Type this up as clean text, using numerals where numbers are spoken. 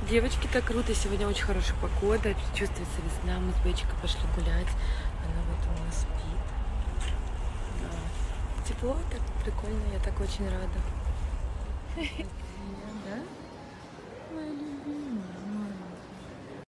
Девочки, так круто. Сегодня очень хорошая погода. Чувствуется весна. Мы с Бечикой пошли гулять. Она вот у нас спит. Да. Тепло, так прикольно. Я так очень рада. Да? Моя любимая.